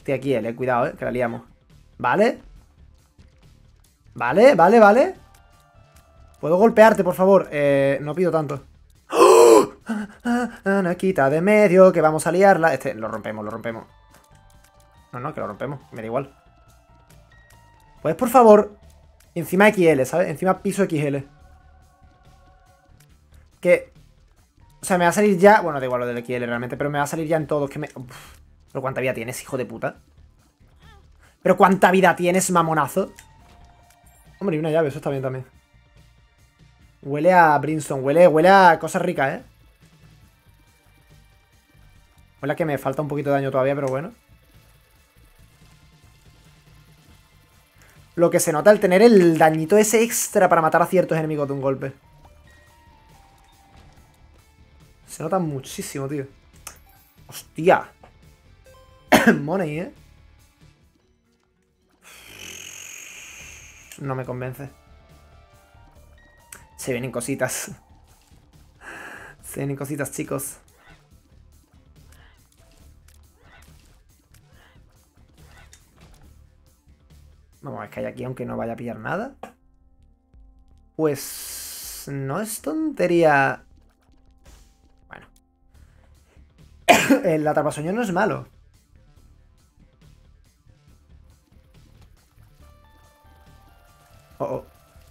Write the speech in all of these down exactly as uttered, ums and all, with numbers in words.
Hostia, aquí él, eh. Cuidado, eh. Que la liamos. Vale. Vale, vale, vale. ¿Puedo golpearte, por favor? Eh, no pido tanto. ¡Oh! Ana, quita de medio, que vamos a liarla. Este, lo rompemos, lo rompemos. No, no, que lo rompemos. Me da igual. Pues, por favor. Encima equis ele, ¿sabes? Encima piso equis ele. Que... O sea, me va a salir ya... Bueno, da igual lo del equis ele realmente, pero me va a salir ya en todos. Que me... Uf. Pero ¿cuánta vida tienes, hijo de puta? Pero ¿cuánta vida tienes, mamonazo? Hombre, y una llave, eso está bien también. Huele a Brimstone, huele, huele a cosas ricas, ¿eh? Huele a que me falta un poquito de daño todavía, pero bueno. Lo que se nota el tener el dañito ese extra para matar a ciertos enemigos de un golpe. Se nota muchísimo, tío. ¡Hostia! Money, ¿eh? No me convence. Se vienen cositas. Se vienen cositas, chicos. Vamos a ver qué hay aquí, aunque no vaya a pillar nada. Pues... no es tontería... Bueno. El atrapasueños no es malo. Oh, oh.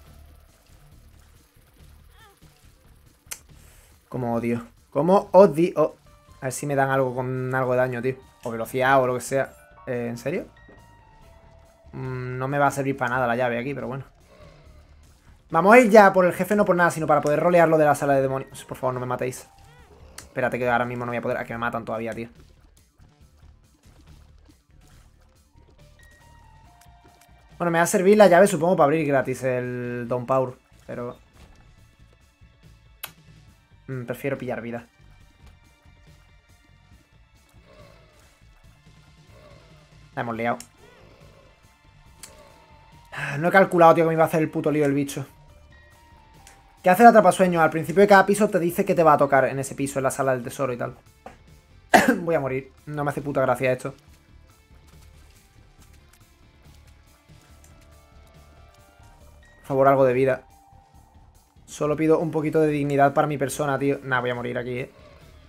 Como odio. Como odio. Oh. A ver si me dan algo con algo de daño, tío. O velocidad o lo que sea. Eh, ¿En serio? Mm, no me va a servir para nada la llave aquí, pero bueno. Vamos a ir ya por el jefe, no por nada, sino para poder rolearlo de la sala de demonios. Por favor, no me matéis. Espérate que ahora mismo no voy a poder... A que me matan todavía, tío. Bueno, me va a servir la llave, supongo, para abrir gratis el Don Power. Pero... Mm, prefiero pillar vida. La hemos liado. No he calculado, tío, que me iba a hacer el puto lío el bicho. ¿Qué hace el atrapasueño? Al principio de cada piso te dice que te va a tocar en ese piso, en la sala del tesoro y tal. Voy a morir. No me hace puta gracia esto. Por favor, algo de vida. Solo pido un poquito de dignidad para mi persona, tío. Nah, voy a morir aquí, eh.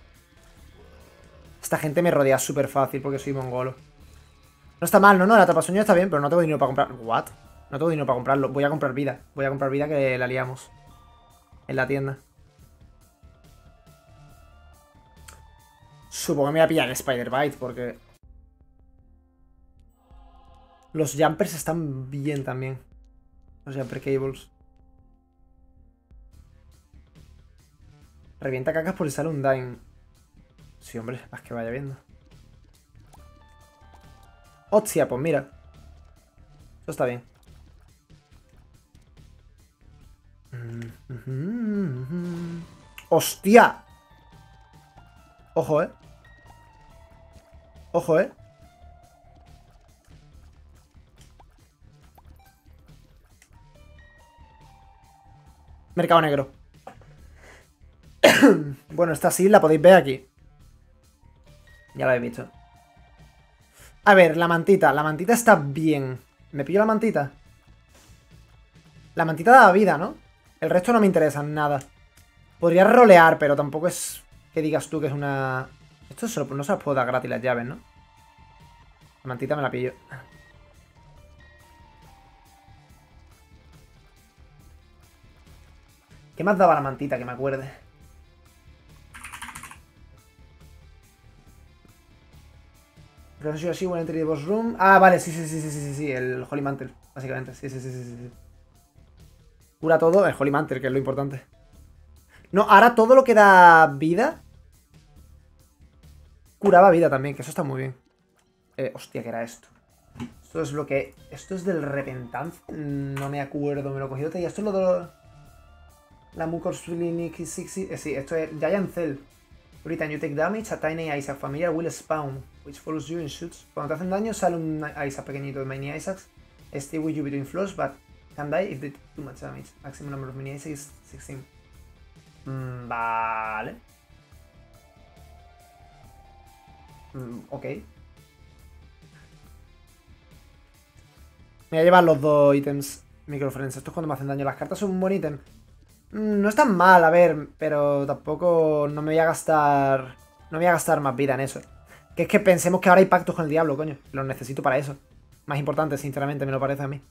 Esta gente me rodea súper fácil porque soy mongolo. No está mal, no, no, el atrapasueño está bien, pero no tengo dinero para comprar... ¿What? No tengo dinero para comprarlo. Voy a comprar vida. Voy a comprar vida que la liamos. En la tienda. Supongo que me voy a pillar el Spider Bite porque... Los jumpers están bien también. Los jumper cables. Revienta cacas por si sale un Dime. Sí, hombre, más que vaya viendo. Hostia, pues mira. Eso está bien. ¡Hostia! Ojo, eh. Ojo, eh. Mercado negro. Bueno, esta sí la podéis ver aquí. Ya la habéis visto. A ver, la mantita. La mantita está bien. ¿Me pillo la mantita? La mantita da vida, ¿no? El resto no me interesa nada. Podría rolear, pero tampoco es que digas tú que es una... Esto solo, no se las puedo dar gratis las llaves, ¿no? La mantita me la pillo. ¿Qué más daba la mantita que me acuerde? Así, when entry the boss room. Ah, vale, sí, sí, sí, sí, sí, sí, el Holy Mantle, básicamente. Sí, sí, sí, sí, sí. Cura todo, el Holy Mantle, que es lo importante. No, ahora todo lo que da vida curaba vida también, que eso está muy bien. Eh, hostia, ¿qué era esto? Esto es lo que... Esto es del Repentance. No me acuerdo, me lo he cogido. Y esto es lo de... La Mucosylinic sixty. Eh, sí, esto es Giant Cell. Every time you take damage, a tiny Isaac familiar will spawn, which follows you and shoots. Cuando te hacen daño, sale un Isaac pequeñito de mini Isaacs. Stay with you between floors, but can die if they take too much damage. Maximum number of mini Isaacs is sixteen. Mm, vale. Mm, ok. Me voy a llevar los dos ítems microfriends. Esto es cuando me hacen daño. Las cartas son un buen ítem. Mm, no es tan mal, a ver, pero tampoco no me voy a gastar... No me voy a gastar más vida en eso. Que es que pensemos que ahora hay pactos con el diablo, coño. Los necesito para eso. Más importante, sinceramente, me lo parece a mí.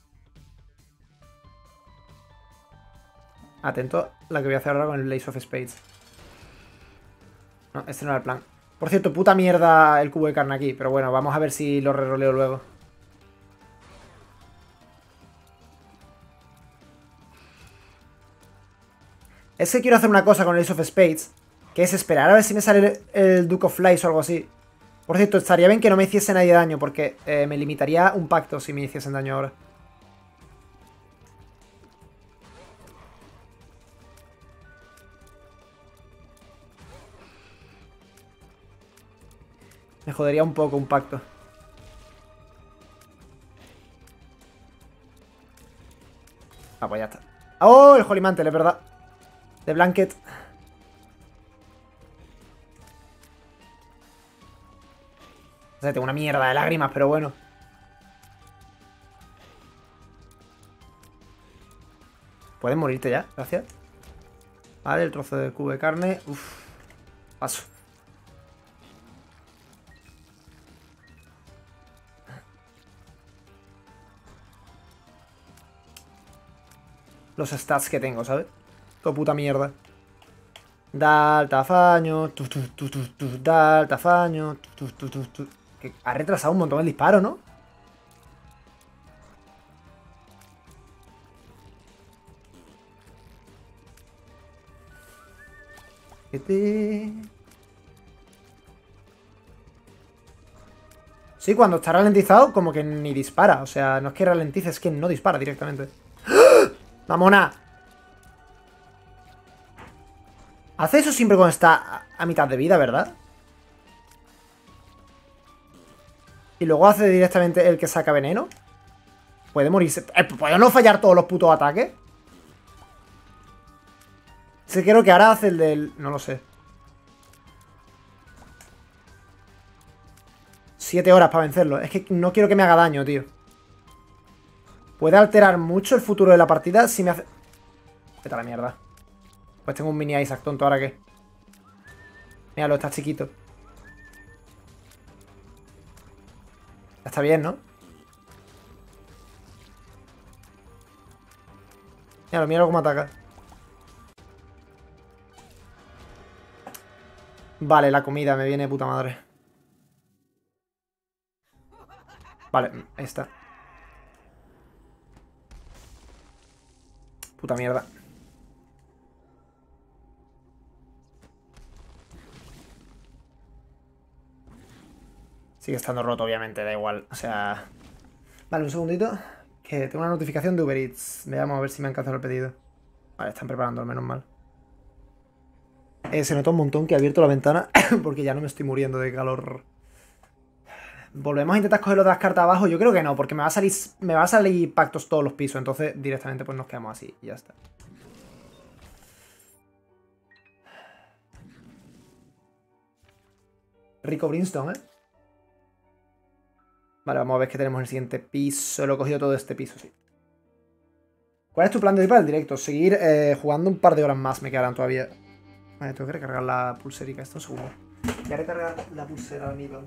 Atento a la que voy a hacer ahora con el Ace of Spades. No, este no era el plan. Por cierto, puta mierda el cubo de carne aquí. Pero bueno, vamos a ver si lo reroleo luego. Es que quiero hacer una cosa con el Ace of Spades, que es esperar a ver si me sale el, el Duke of Flies o algo así. Por cierto, estaría bien que no me hiciese nadie daño, porque eh, me limitaría un pacto si me hiciesen daño ahora. Me jodería un poco un pacto. Ah, pues ya está. ¡Oh! El Holy Mantle, es verdad. De Blanket. O sea, tengo una mierda de lágrimas, pero bueno. Puedes morirte ya, gracias. Vale, el trozo de cubo de carne. Uf. Paso. Los stats que tengo, ¿sabes? Todo puta mierda. Da altafaño. Tu, tu, tu, tu, tu, da altafaño. Tu, tu, tu, tu, tu. Que ha retrasado un montón el disparo, ¿no? Sí, cuando está ralentizado, como que ni dispara. O sea, no es que ralentice, es que no dispara directamente. ¡Mamona! Hace eso siempre cuando está a mitad de vida, ¿verdad? Y luego hace directamente el que saca veneno. Puede morirse. ¿Puede no fallar todos los putos ataques? Sí, creo que ahora hace el del... No lo sé. Siete horas para vencerlo. Es que no quiero que me haga daño, tío. Puede alterar mucho el futuro de la partida si me hace... Vete a la mierda. Pues tengo un mini Isaac tonto, ¿ahora qué? Míralo, está chiquito. Está bien, ¿no? Míralo, míralo cómo ataca. Vale, la comida me viene de puta madre. Vale, ahí está. Puta mierda. Sigue estando roto, obviamente, da igual. O sea... Vale, un segundito. Que tengo una notificación de Uber Eats. Veamos a ver si me han cancelado el pedido. Vale, están preparando, menos mal. Eh, se nota un montón que he abierto la ventana porque ya no me estoy muriendo de calor. Volvemos a intentar coger otras cartas abajo. Yo creo que no, porque me va a salir me va a salir pactos todos los pisos. Entonces directamente pues nos quedamos así y ya está. Rico Brimstone, ¿eh? Vale, vamos a ver qué tenemos en el siguiente piso. Lo he cogido todo este piso, sí. ¿Cuál es tu plan de hoy para el directo? Seguir eh, jugando un par de horas más me quedarán todavía. Vale, tengo que recargar la pulserica. Esto es seguro. Voy a recargar la pulsera Aníbal.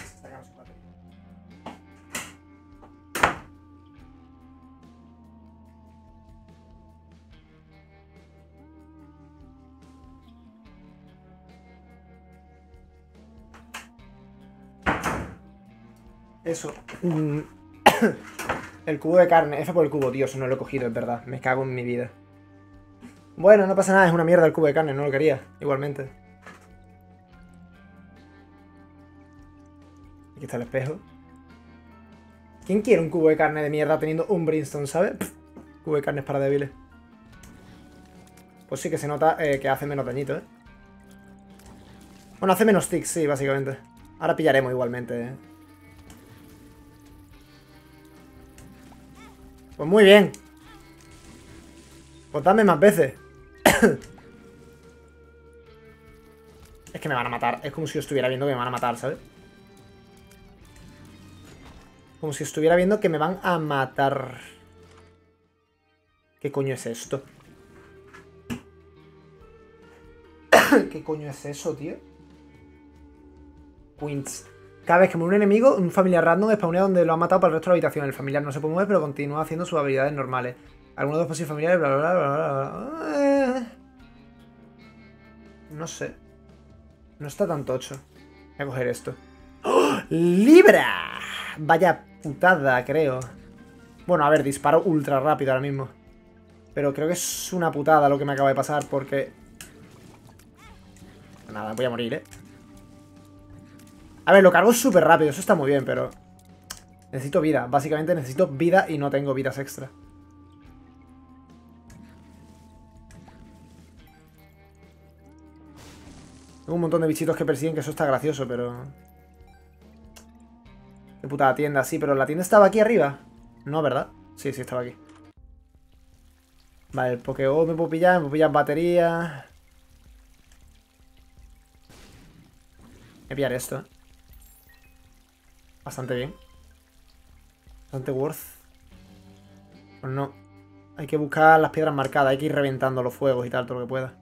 Eso. Mm. El cubo de carne. F por el cubo, Dios, no lo he cogido, es verdad. Me cago en mi vida. Bueno, no pasa nada, es una mierda el cubo de carne, no lo quería. Igualmente. Aquí está el espejo. ¿Quién quiere un cubo de carne de mierda teniendo un Brimstone, ¿sabes? Pff, cubo de carne es para débiles. Pues sí que se nota eh, que hace menos dañito, ¿eh? Bueno, hace menos ticks, sí, básicamente. Ahora pillaremos igualmente, ¿eh? Pues muy bien. Pues dame más veces. Es que me van a matar. Es como si yo estuviera viendo que me van a matar, ¿sabes? Como si estuviera viendo que me van a matar. ¿Qué coño es esto? ¿Qué coño es eso, tío? Queens. Cada vez que muere un enemigo, un familiar random spawnea donde lo ha matado para el resto de la habitación. El familiar no se puede mover, pero continúa haciendo sus habilidades normales. Algunos de los posibles familiares, bla, bla, bla, bla, bla. No sé. No está tan tocho. Voy a coger esto. ¡Oh! ¡Libra! Vaya putada, creo. Bueno, a ver, disparo ultra rápido ahora mismo. Pero creo que es una putada lo que me acaba de pasar porque... Nada, voy a morir, ¿eh? A ver, lo cargo súper rápido, eso está muy bien, pero... Necesito vida, básicamente necesito vida y no tengo vidas extra. Tengo un montón de bichitos que persiguen, que eso está gracioso, pero... Qué putada tienda, sí, pero la tienda estaba aquí arriba. No, ¿verdad? Sí, sí, estaba aquí. Vale, el Pokéball me puedo pillar, me puedo pillar batería. Voy a pillar esto, ¿eh? Bastante bien. Bastante worth. Pues no. Hay que buscar las piedras marcadas. Hay que ir reventando los fuegos y tal, todo lo que pueda.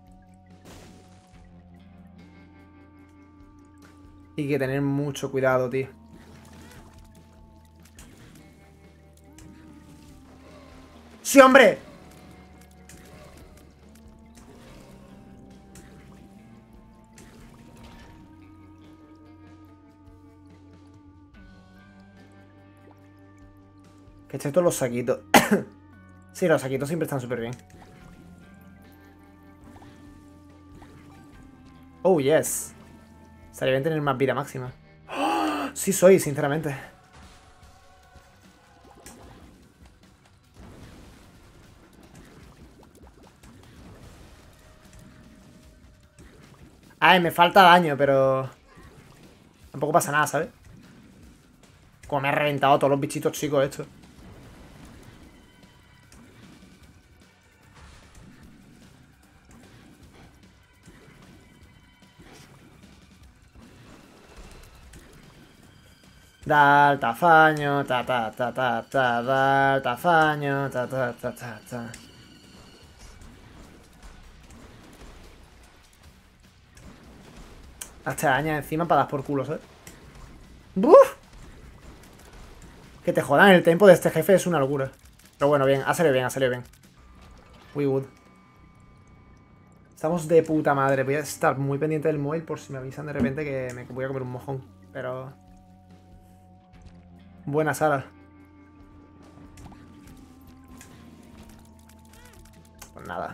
Hay que tener mucho cuidado, tío. ¡Sí, hombre! Que eché todos los saquitos. Sí, los saquitos siempre están súper bien. Oh, yes. Estaría bien tener más vida máxima. ¡Oh! Sí soy, sinceramente. Ay, me falta daño, pero... Tampoco pasa nada, ¿sabes? Como me ha reventado todos los bichitos chicos estos. Da tafaño, ta ta ta ta ta, da tafaño, ta ta ta ta ta. Hasta daña encima para dar por culo, ¿sabes? ¡Buf! Que te jodan, el tempo de este jefe es una locura. Pero bueno, bien, ha salido bien, ha salido bien. We would. Estamos de puta madre. Voy a estar muy pendiente del móvil por si me avisan de repente que me voy a comer un mojón. Pero... Buena sala. Pues nada.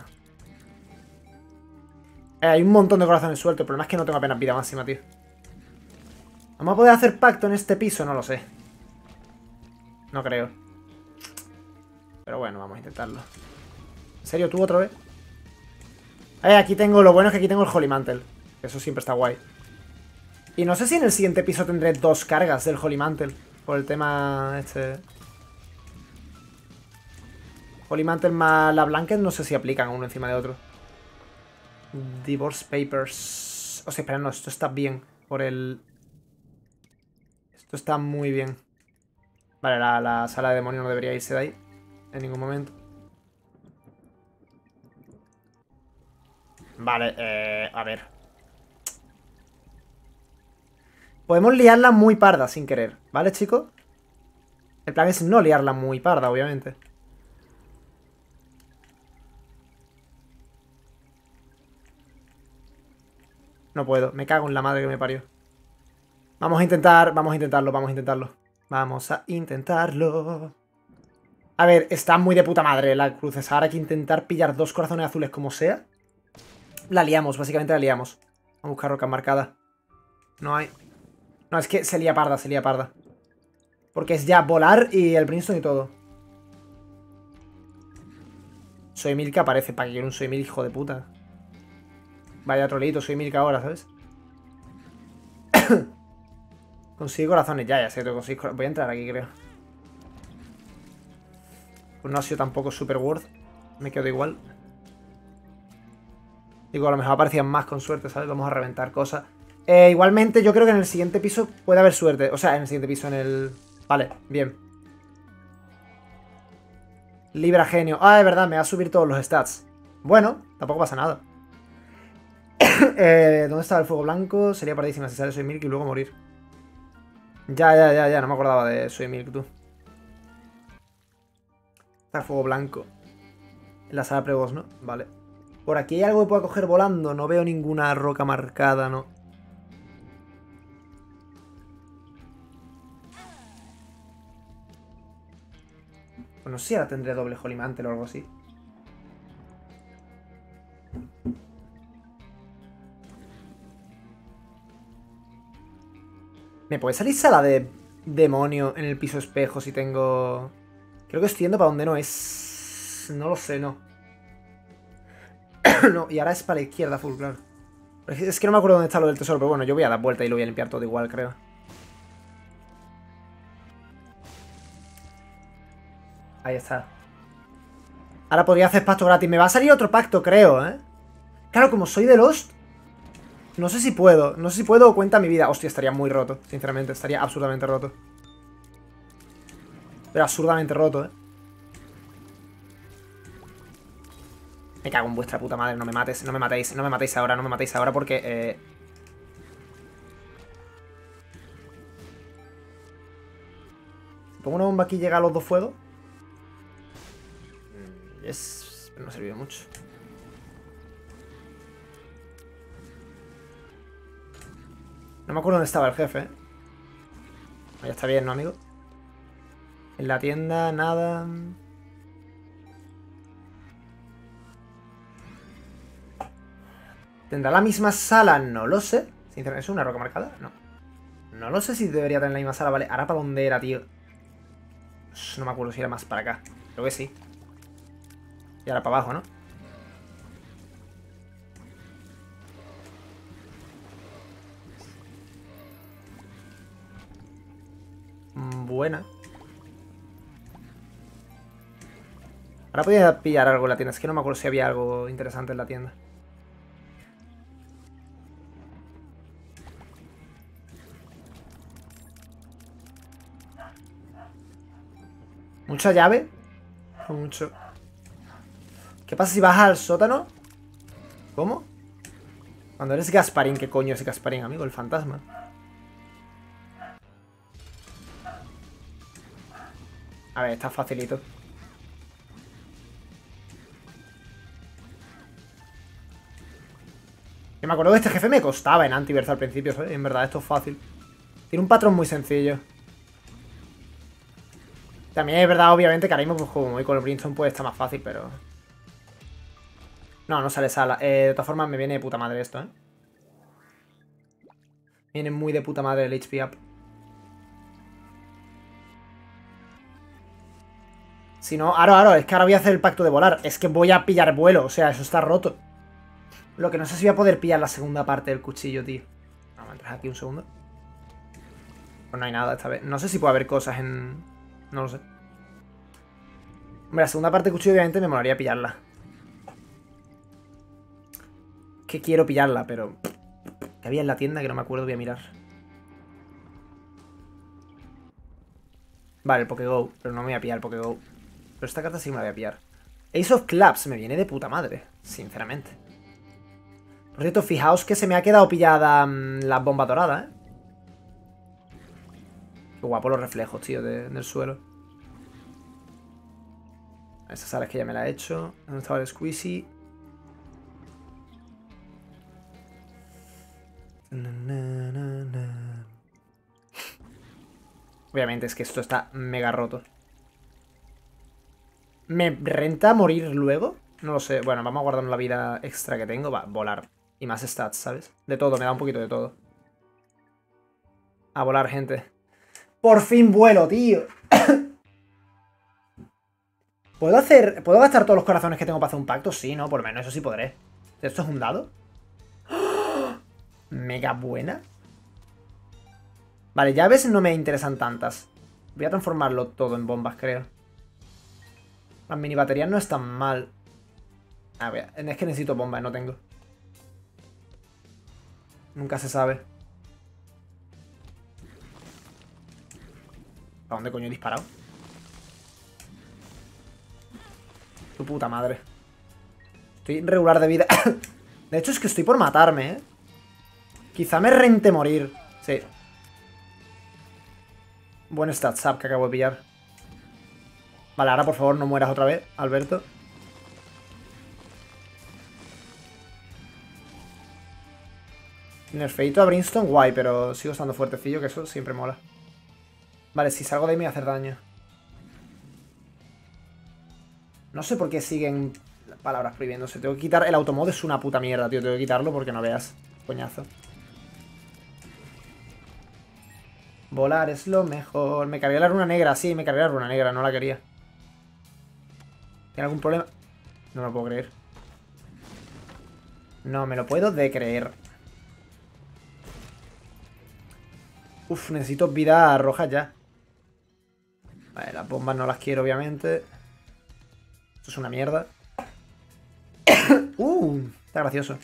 Eh, hay un montón de corazones sueltos. El problema es que no tengo apenas vida máxima, tío. ¿Vamos a poder hacer pacto en este piso? No lo sé. No creo. Pero bueno, vamos a intentarlo. ¿En serio tú otra vez? Eh, aquí tengo... Lo bueno es que aquí tengo el Holy Mantle. Eso siempre está guay. Y no sé si en el siguiente piso tendré dos cargas del Holy Mantle. Por el tema este... Holy Mantle más la Blanket no sé si aplican uno encima de otro. Divorce Papers. O sea, espera, no, esto está bien. Por el... Esto está muy bien. Vale, la, la sala de demonios no debería irse de ahí. En ningún momento. Vale, eh... A ver. Podemos liarla muy parda sin querer, ¿vale, chicos? El plan es no liarla muy parda, obviamente. No puedo, me cago en la madre que me parió. Vamos a intentar, vamos a intentarlo, vamos a intentarlo. Vamos a intentarlo. A ver, está muy de puta madre la cruz. Ahora hay que intentar pillar dos corazones azules como sea. La liamos, básicamente la liamos. Vamos a buscar rocas marcadas. No hay... No, es que se lía parda, se lía parda. Porque es ya volar y el Brimstone y todo. Soy Milka aparece. ¿Para que quiero un Soy Milk, hijo de puta? Vaya trolito, Soy Milka ahora, ¿sabes? Consigue corazones. Ya, ya sé, tengo que conseguir corazones. Voy a entrar aquí, creo. Pues no ha sido tampoco super worth. Me quedo igual. Digo, a lo mejor aparecían más con suerte, ¿sabes? Vamos a reventar cosas. Eh, igualmente, yo creo que en el siguiente piso puede haber suerte. O sea, en el siguiente piso, en el... Vale, bien. Libra genio. Ah, es verdad, me va a subir todos los stats. Bueno, tampoco pasa nada. eh, ¿Dónde estaba el fuego blanco? Sería paradísima si sale Soy Milk y luego morir. Ya, ya, ya, ya, no me acordaba de Soy Milk, tú. Está el fuego blanco. En la sala pre-boss, ¿no? Vale. Por aquí hay algo que pueda coger volando. No veo ninguna roca marcada, ¿no? Pues no sé si ahora tendré doble Holy Mantle o algo así. ¿Me puede salir sala de demonio en el piso espejo si tengo...? Creo que estoy yendo para donde no es... No lo sé, no. No, y ahora es para la izquierda full, claro. Es que no me acuerdo dónde está lo del tesoro, pero bueno, yo voy a dar vuelta y lo voy a limpiar todo igual, creo. Ahí está. Ahora podría hacer pacto gratis. Me va a salir otro pacto, creo, ¿eh? Claro, como soy de Lost... No sé si puedo. No sé si puedo o cuenta mi vida. Hostia, estaría muy roto, sinceramente. Estaría absurdamente roto. Pero absurdamente roto, ¿eh? Me cago en vuestra puta madre. No me mates, no me matéis. No me matéis ahora, no me matéis ahora porque... Eh... Si pongo una bomba aquí y llega a los dos fuegos... Es... No ha servido mucho. No me acuerdo dónde estaba el jefe, ¿eh? Ya está bien, ¿no, amigo? En la tienda, nada... ¿Tendrá la misma sala? No lo sé. Sinceramente, ¿es una roca marcada? No. No lo sé si debería tener la misma sala, ¿vale? Ahora para dónde era, tío. No me acuerdo si era más para acá. Creo que sí. Y ahora para abajo, ¿no? Buena. Ahora podía pillar algo en la tienda. Es que no me acuerdo si había algo interesante en la tienda. ¿Mucha llave? O mucho. ¿Qué pasa si bajas al sótano? ¿Cómo? Cuando eres Gasparín, ¿qué coño es Gasparín, amigo? El fantasma. A ver, está facilito. Yo me acuerdo que este jefe me costaba en Antiverse al principio, ¿sabes? En verdad, esto es fácil. Tiene un patrón muy sencillo. También es verdad, obviamente, que ahora mismo, pues, como voy con el Brimstone, pues está más fácil, pero... No, no sale sala. Eh, de todas formas, me viene de puta madre esto, ¿eh? Viene muy de puta madre el H P up. Si no, ahora, ahora, es que ahora voy a hacer el pacto de volar. Es que voy a pillar vuelo, o sea, eso está roto. Lo que no sé si voy a poder pillar la segunda parte del cuchillo, tío. Vamos a entrar aquí un segundo. Pues no hay nada esta vez. No sé si puede haber cosas en... No lo sé. Hombre, la segunda parte del cuchillo obviamente me molaría pillarla. Que quiero pillarla, pero... Que había en la tienda que no me acuerdo, voy a mirar. Vale, el Pokégol, pero no me voy a pillar el Pokégol. Pero esta carta sí me la voy a pillar. Ace of Clubs me viene de puta madre, sinceramente. Por cierto, fijaos que se me ha quedado pillada mmm, la bomba dorada, ¿eh? Qué guapo los reflejos, tío, de, del suelo. Esta sala es que ya me la he hecho. ¿Dónde estaba el Squeezy? Na, na, na, na. Obviamente es que esto está mega roto. ¿Me renta morir luego? No lo sé. Bueno, vamos a guardarnos la vida extra que tengo. Va, volar. Y más stats, ¿sabes? De todo, me da un poquito de todo. A volar, gente. Por fin vuelo, tío. ¿Puedo hacer... ¿Puedo gastar todos los corazones que tengo para hacer un pacto? Sí, ¿no? Por lo menos eso sí podré. ¿Esto es un dado? ¡Oh! Mega buena. Vale, llaves no me interesan tantas. Voy a transformarlo todo en bombas, creo. Las mini baterías no están mal. A ver, es que necesito bombas, no tengo. Nunca se sabe. ¿Para dónde coño he disparado? Tu puta madre. Estoy regular de vida. De hecho, es que estoy por matarme, ¿eh? Quizá me rente morir. Sí. Buen stat sub que acabo de pillar. Vale, ahora por favor no mueras otra vez, Alberto. Nerfeito a Brimstone, guay, pero sigo estando fuertecillo, que eso siempre mola. Vale, si salgo de ahí me voy a hacer daño. No sé por qué siguen palabras prohibiéndose. Tengo que quitar... El automod es una puta mierda, tío. Tengo que quitarlo porque no veas. Coñazo. Volar es lo mejor. Me cargué la runa negra, sí, me cargué la runa negra, no la quería. ¿Tiene algún problema? No me lo puedo creer. No me lo puedo de creer. Uf, necesito vida roja ya. Vale, las bombas no las quiero, obviamente. Esto es una mierda. Uh, está gracioso.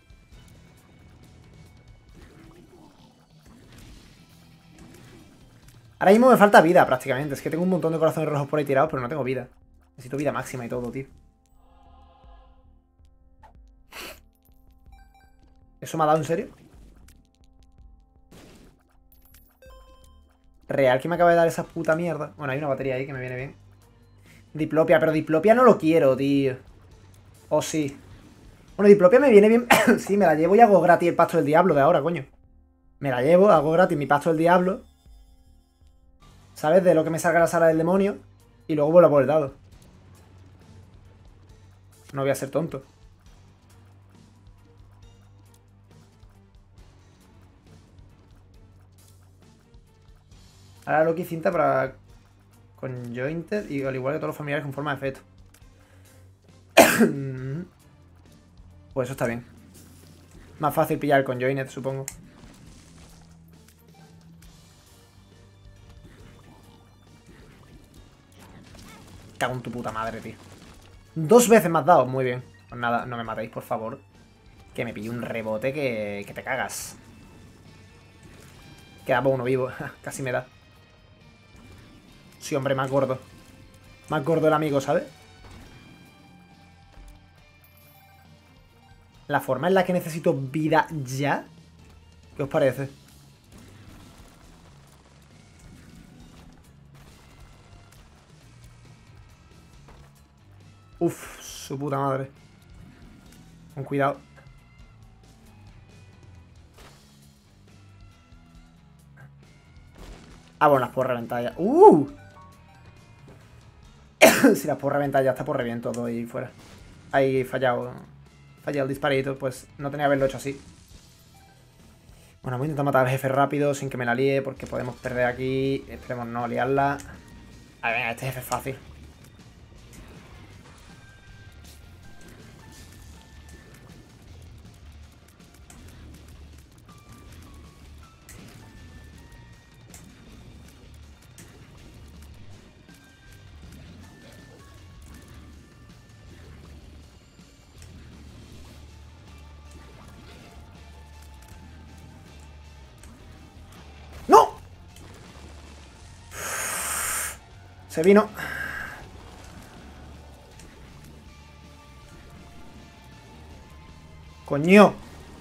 Ahora mismo me falta vida, prácticamente. Es que tengo un montón de corazones rojos por ahí tirados, pero no tengo vida. Necesito vida máxima y todo, tío. ¿Eso me ha dado en serio? Real que me acaba de dar esa puta mierda. Bueno, hay una batería ahí que me viene bien. Diplopia, pero Diplopia no lo quiero, tío. Oh, sí. Bueno, Diplopia me viene bien. Sí, me la llevo y hago gratis el Pacto del Diablo de ahora, coño. Me la llevo, hago gratis mi Pacto del Diablo. ¿Sabes? De lo que me salga la sala del demonio. Y luego vuelvo a por el dado. No voy a ser tonto. Ahora Loki cinta para Conjointed y al igual que todos los familiares con forma de feto. Pues eso está bien. Más fácil pillar el Conjoined, supongo. Cago en tu puta madre, tío. Dos veces me has dado. Muy bien. Pues nada, no me matéis, por favor. Que me pille un rebote que, que te cagas. Quedaba uno vivo. Casi me da. Sí, hombre, más gordo. Más gordo el amigo, ¿sabes? La forma en la que necesito vida ya. ¿Qué os parece? Uf, su puta madre. Con cuidado. Ah, bueno, las puedo reventar ya. ¡Uh! Si las puedo reventar ya está por reviento todo ahí fuera. Ahí fallado. Fallado el disparito, pues no tenía que haberlo hecho así. Bueno, voy a intentar matar al jefe rápido sin que me la líe porque podemos perder aquí. Esperemos no liarla. A ver, venga, este jefe es fácil. ¡No! Se vino. Coño.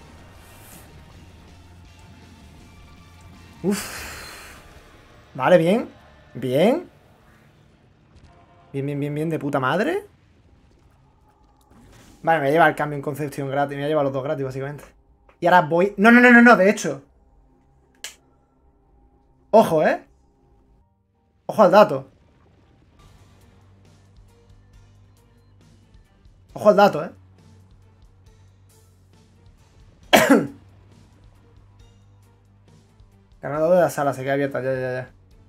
Uf. Vale, bien. Bien. Bien, bien, bien, bien, de puta madre. Vale, me lleva el cambio en Concepción gratis. Me lleva los dos gratis, básicamente. Y ahora voy... No, no, no, no, no, de hecho. Ojo, ¿eh? Ojo al dato. Ojo al dato, ¿eh? Ganador de la sala, se queda abierta, ya, ya, ya.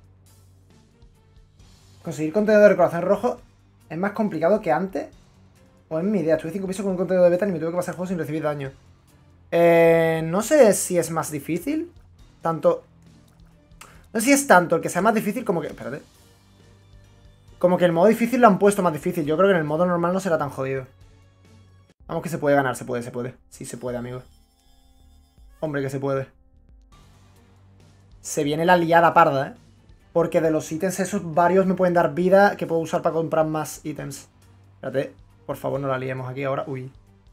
Conseguir contenedor de corazón rojo es más complicado que antes. O es mi idea. Tuve cinco pisos con un contenedor de beta y me tuve que pasar el juego sin recibir daño. Eh, no sé si es más difícil. Tanto... No sé si es tanto el que sea más difícil como que... Espérate. Como que el modo difícil lo han puesto más difícil. Yo creo que en el modo normal no será tan jodido. Vamos que se puede ganar, se puede, se puede. Sí, se puede, amigo. Hombre, que se puede. Se viene la liada parda, ¿eh? Porque de los ítems esos varios me pueden dar vida que puedo usar para comprar más ítems. Espérate, por favor no la liemos aquí ahora. Uy.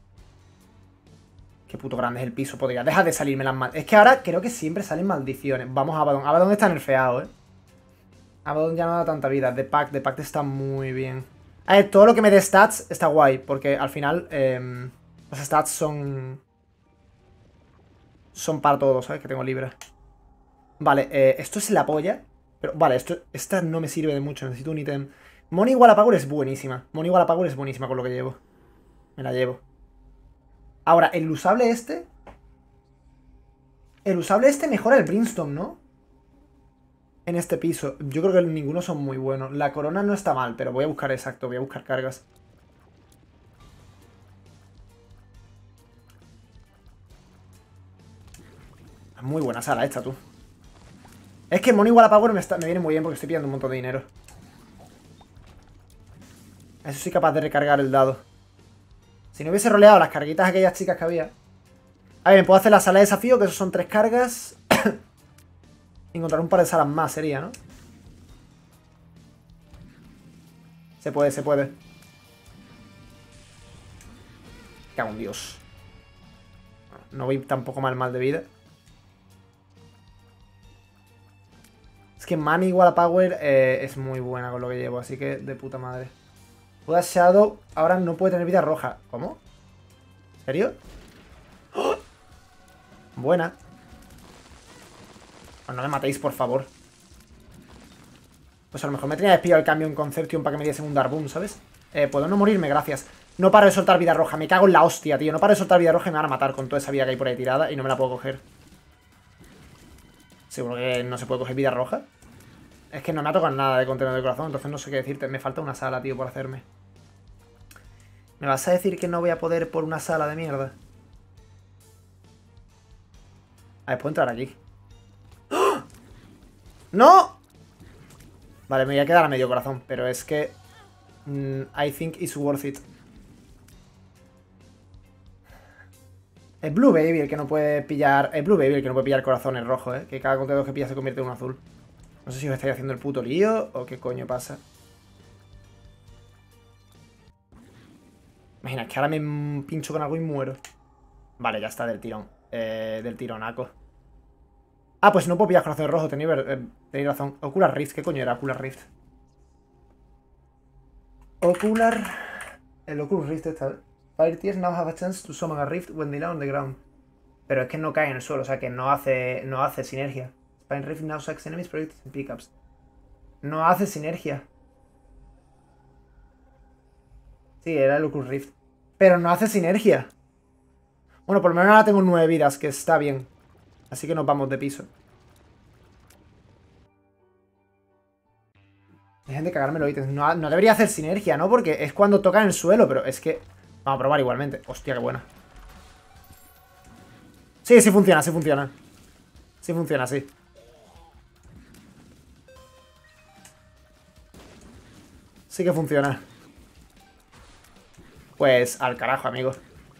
Qué puto grande es el piso, podría. Deja de salirme las maldiciones. Es que ahora creo que siempre salen maldiciones. Vamos a Abaddon. Abaddon está nerfeado, eh. Abaddon ya no da tanta vida. The Pact, The Pact está muy bien. A ver, todo lo que me dé stats está guay. Porque al final eh, los stats son... Son para todos, ¿sabes? Que tengo libre. Vale, eh, esto es la polla. Pero vale, esto, esta no me sirve de mucho. Necesito un ítem. Money Wallpaper es buenísima. Money Wallpaper es buenísima con lo que llevo. Me la llevo. Ahora, el usable este... El usable este mejora el Brimstone, ¿no? En este piso. Yo creo que ninguno son muy buenos. La corona no está mal, pero voy a buscar exacto. Voy a buscar cargas. Muy buena sala esta, tú. Es que Money Wallpaper me, está, me viene muy bien porque estoy pillando un montón de dinero. Eso soy capaz de recargar el dado. Si no hubiese roleado las carguitas aquellas chicas que había. A ver, me puedo hacer la sala de desafío, que eso son tres cargas. Encontrar un par de salas más sería, ¿no? Se puede, se puede. Cago en Dios. No voy tampoco mal mal de vida. Es que Money Wallpaper eh, es muy buena con lo que llevo, así que de puta madre. Puda Shadow ahora no puede tener vida roja. ¿Cómo? ¿En serio? ¡Oh! Buena. Pues no me matéis, por favor. Pues a lo mejor me tenía que pillar el cambio en Conception para que me diese un Dark Boom, ¿sabes? Eh, puedo no morirme, gracias. No paro de soltar vida roja, me cago en la hostia, tío. No paro de soltar vida roja y me van a matar con toda esa vida que hay por ahí tirada y no me la puedo coger. ¿Seguro que no se puede coger vida roja? Es que no me ha tocado nada de contenedor de corazón, entonces no sé qué decirte. Me falta una sala, tío, por hacerme. ¿Me vas a decir que no voy a poder por una sala de mierda? A ver, puedo entrar aquí. ¡Oh! ¡No! Vale, me voy a quedar a medio corazón, pero es que... Mm, I think it's worth it. Es Blue Baby el que no puede pillar... Es Blue Baby el que no puede pillar corazones rojos, ¿eh? Que cada contenedor que pilla se convierte en un azul. No sé si os estáis haciendo el puto lío o qué coño pasa. Imagina, que ahora me pincho con algo y muero. Vale, ya está, del tirón. Eh, del tironaco. Ah, pues no puedo pillar corazones rojos, tenéis, eh, tenéis razón. Ocular Rift, ¿qué coño era Ocular Rift? Ocular... El Ocular Rift está... Fire Tears now have a chance to summon a rift when they lie on the ground. Pero es que no cae en el suelo, o sea que no hace, no hace sinergia. Spine Rift now sucks enemies, projects and pickups. No hace sinergia. Sí, era el Oculus Rift. Pero no hace sinergia. Bueno, por lo menos ahora tengo nueve vidas, que está bien. Así que nos vamos de piso. Dejen de cagarme los ítems. No, no debería hacer sinergia, ¿no? Porque es cuando toca en el suelo, pero es que... Vamos a probar igualmente. Hostia, qué buena. Sí, sí funciona, sí funciona. Sí funciona, sí. Sí que funciona. Pues al carajo, amigo.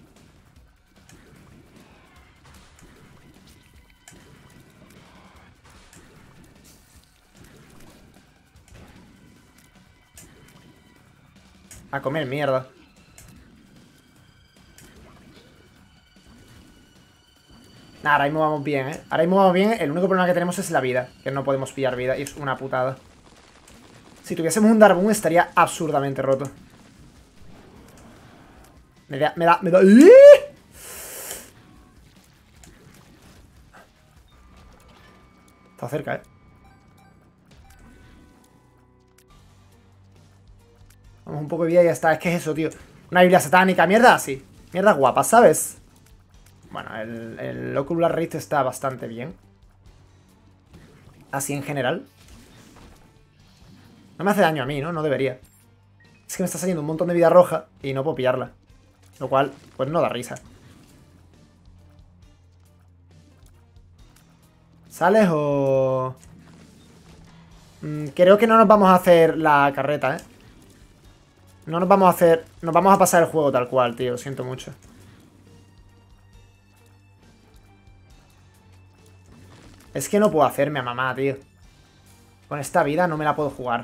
A comer mierda. Nah, ahora mismo vamos bien, ¿eh? Ahora mismo vamos bien. El único problema que tenemos es la vida. Que no podemos pillar vida y es una putada. Si tuviésemos un Darboon estaría absurdamente roto. Me da... Me da... Me da... Está cerca, ¿eh? Vamos un poco de vida y ya está. Es que es eso, tío. Una Biblia satánica. Mierda así. Mierda guapa, ¿sabes? Bueno, el, el Ocular Rift está bastante bien. Así en general. No me hace daño a mí, ¿no? No debería. Es que me está saliendo un montón de vida roja y no puedo pillarla. Lo cual, pues no da risa. ¿Sales o...? Mm, creo que no nos vamos a hacer la carreta, ¿eh? No nos vamos a hacer... Nos vamos a pasar el juego tal cual, tío. Lo siento mucho. Es que no puedo hacerme a mamá, tío. Con esta vida no me la puedo jugar.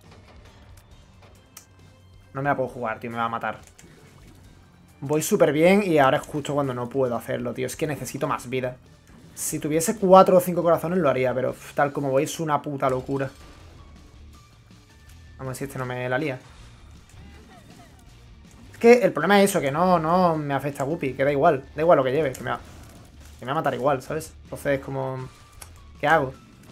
No me la puedo jugar, tío. Me va a matar. Voy súper bien y ahora es justo cuando no puedo hacerlo, tío. Es que necesito más vida. Si tuviese cuatro o cinco corazones lo haría, pero uf, tal como voy es una puta locura. Vamos a ver si este no me la lía. Es que el problema es eso, que no, no me afecta a Guppy, que da igual. Da igual lo que lleve, que me va, que me va a matar igual, ¿sabes? Entonces es como... ¿Qué hago?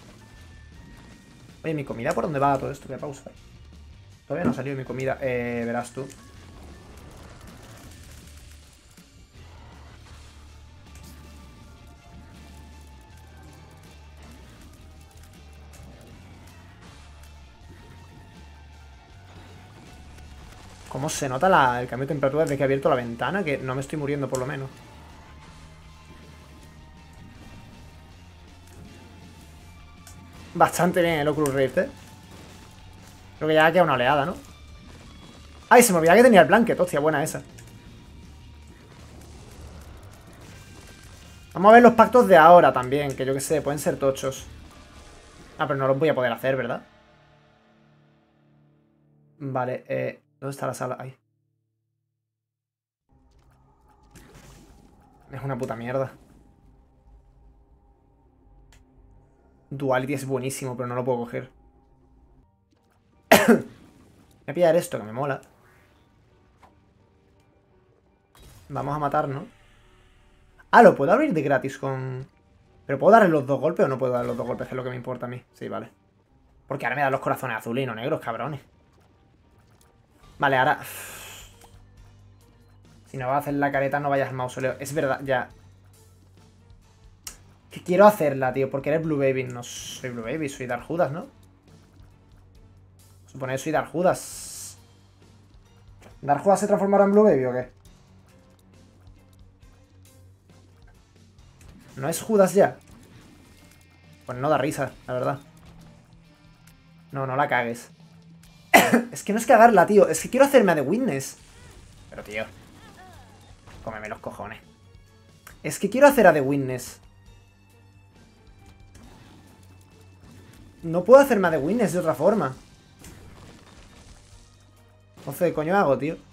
Oye, ¿mi comida por dónde va todo esto? ¿Qué pausa? Todavía no ha salido mi comida. Eh, verás tú. ¿Cómo se nota la, el cambio de temperatura desde que he abierto la ventana? Que no me estoy muriendo por lo menos. Bastante bien el Oculus Rift, ¿eh? Creo que ya queda una oleada, ¿no? ¡Ay! Se me olvidaba que tenía el blanket. Hostia, buena esa. Vamos a ver los pactos de ahora también, que yo que sé, pueden ser tochos. Ah, pero no los voy a poder hacer, ¿verdad? Vale, eh... ¿dónde está la sala? Ahí. Es una puta mierda. Duality es buenísimo, pero no lo puedo coger. Voy a pillar esto, que me mola. Vamos a matarnos. Ah, lo puedo abrir de gratis con... ¿Pero puedo darle los dos golpes o no puedo darle los dos golpes? Que es lo que me importa a mí. Sí, vale. Porque ahora me dan los corazones azules y no negros, cabrones. Vale, ahora... Si no vas a hacer la careta, no vayas al mausoleo. Es verdad, ya... Que quiero hacerla, tío, porque eres Blue Baby. No soy Blue Baby, soy Dark Judas, ¿no? Supone que soy Dark Judas. ¿Dark Judas se transformará en Blue Baby o qué? ¿No es Judas ya? Pues no da risa, la verdad. No, no la cagues. Es que no es cagarla, tío. Es que quiero hacerme a The Witness. Pero, tío. Cómeme los cojones. Es que quiero hacer a The Witness. No puedo hacerme a The Witness de otra forma. Entonces, ¿qué coño hago, tío?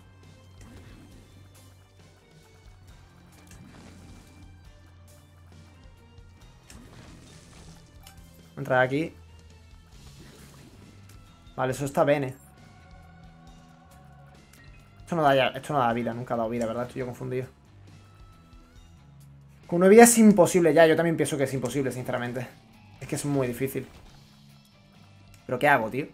Entrar aquí. Vale, eso está bene. Esto no da ya, esto no da vida, nunca ha dado vida, ¿verdad? Estoy yo confundido. Con una vida es imposible ya, yo también pienso que es imposible, sinceramente. Es que es muy difícil. ¿Pero qué hago, tío?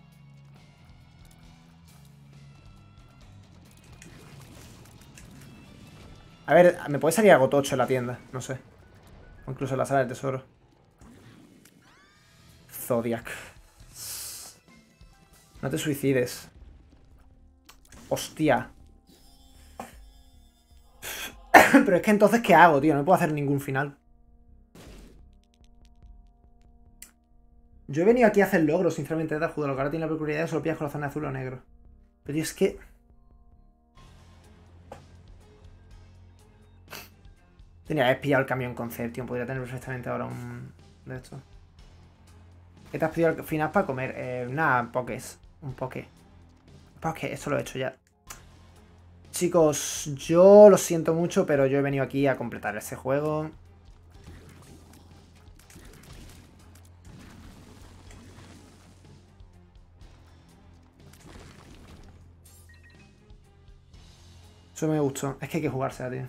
A ver, me puede salir algo tocho en la tienda, no sé. O incluso en la sala del tesoro. Zodiac. No te suicides. Hostia. Pero es que entonces, ¿qué hago, tío? No puedo hacer ningún final. Yo he venido aquí a hacer logros, sinceramente, de juego. Lo que ahora tiene la peculiaridad de solo pillas corazones azul o negro. Pero es que... Tenía que haber pillado el camión Conception. Podría tener perfectamente ahora un... de esto. ¿Qué te has pedido al final para comer? Eh, nada, pokés. Un poke. Poke, esto lo he hecho ya. Chicos, yo lo siento mucho, pero yo he venido aquí a completar este juego. Eso me gustó. Es que hay que jugársela, tío.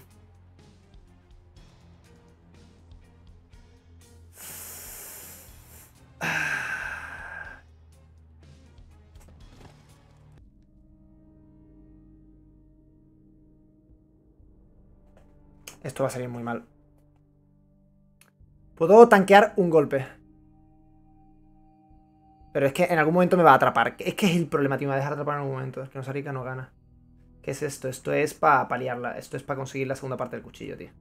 Esto va a salir muy mal. Puedo tanquear un golpe. Pero es que en algún momento me va a atrapar. Es que es el problema, tío. Me va a dejar atrapar en algún momento. Es que Nosarika no gana. ¿Qué es esto? Esto es para paliarla. Esto es para conseguir la segunda parte del cuchillo, tío.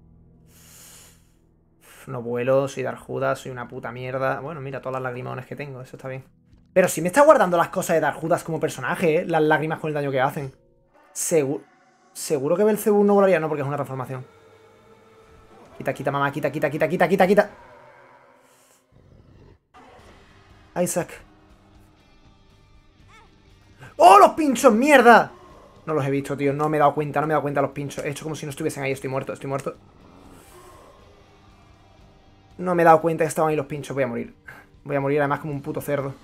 No vuelo, soy Dark Judas, soy una puta mierda. Bueno, mira, todas las lagrimones que tengo. Eso está bien. Pero si me está guardando las cosas de Dark Judas como personaje, ¿eh? Las lágrimas con el daño que hacen. Seguro... Seguro que Belzebú no volaría, no, porque es una transformación. Quita, quita, mamá, quita, quita, quita, quita, quita, quita. Isaac. ¡Oh, los pinchos! ¡Mierda! No los he visto, tío. No me he dado cuenta, no me he dado cuenta de los pinchos. He hecho como si no estuviesen ahí. Estoy muerto, estoy muerto. No me he dado cuenta que estaban ahí los pinchos. Voy a morir. Voy a morir además como un puto cerdo.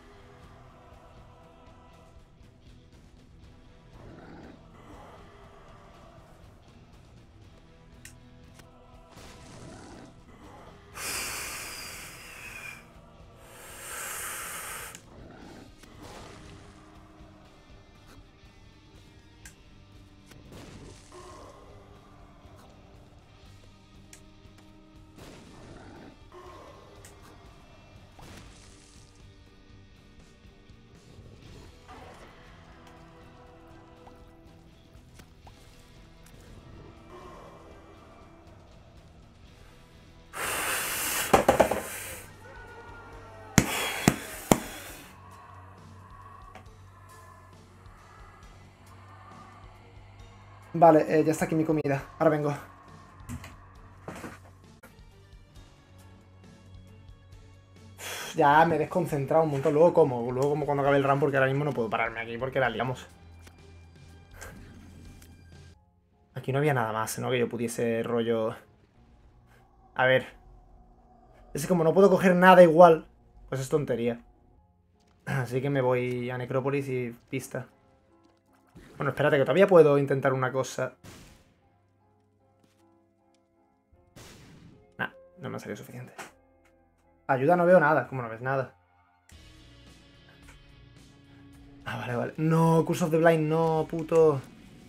Vale, eh, ya está aquí mi comida. Ahora vengo. Uf, ya me he desconcentrado un montón. Luego como, luego como cuando acabe el run, porque ahora mismo no puedo pararme aquí porque la liamos. Aquí no había nada más, ¿no? Que yo pudiese rollo... A ver. Es que como no puedo coger nada igual, pues es tontería. Así que me voy a Necrópolis y pista. Bueno, espérate, que todavía puedo intentar una cosa. Nah, no me ha salido suficiente. Ayuda, no veo nada. ¿Cómo no ves nada? Ah, vale, vale. No, Curse of the Blind, no, puto.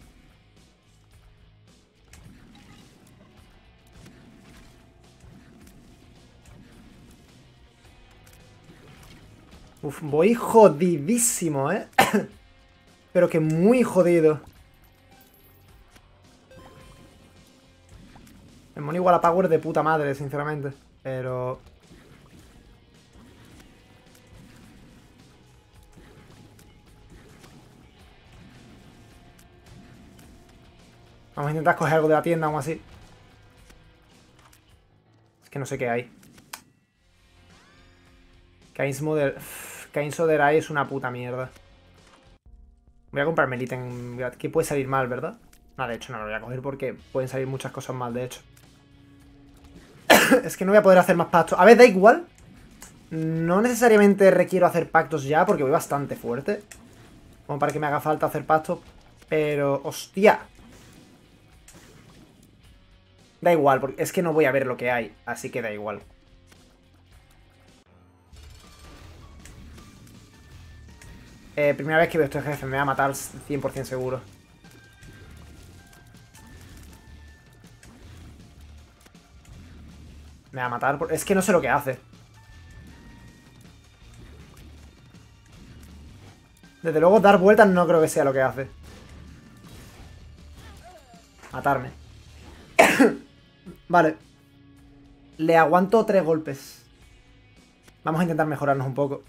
Uf, voy jodidísimo, ¿eh? Pero que muy jodido. Me mono igual a Power de puta madre, sinceramente. Pero... Vamos a intentar coger algo de la tienda, aún así. Es que no sé qué hay. Kain's Model... Kain's Other Eye es una puta mierda. Voy a comprarme el ítem que puede salir mal, ¿verdad? No, de hecho no lo voy a coger porque pueden salir muchas cosas mal, de hecho. Es que no voy a poder hacer más pactos. A ver, da igual. No necesariamente requiero hacer pactos ya porque voy bastante fuerte. Como para que me haga falta hacer pactos. Pero, hostia. Da igual, porque es que no voy a ver lo que hay. Así que da igual. Eh, primera vez que veo este jefe. Me va a matar cien por cien seguro. Me va a matar. Por... Es que no sé lo que hace. Desde luego, dar vueltas no creo que sea lo que hace. Matarme. Vale. Le aguanto tres golpes. Vamos a intentar mejorarnos un poco.